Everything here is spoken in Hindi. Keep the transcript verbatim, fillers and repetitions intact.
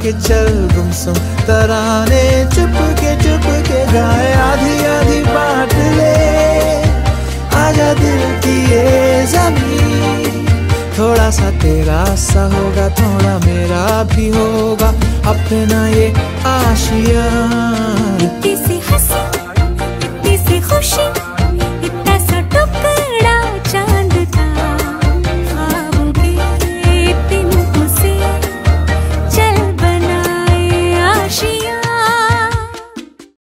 के चल गुमसुम तराने चुप के चुप के गाए, आधी आधी बांट ले आजा दिल की ये ज़मीन। थोड़ा सा तेरा सा होगा, थोड़ा मेरा भी होगा, अपना ये आशियाँ। इतनी सी हंसी, इतनी सी खुशी,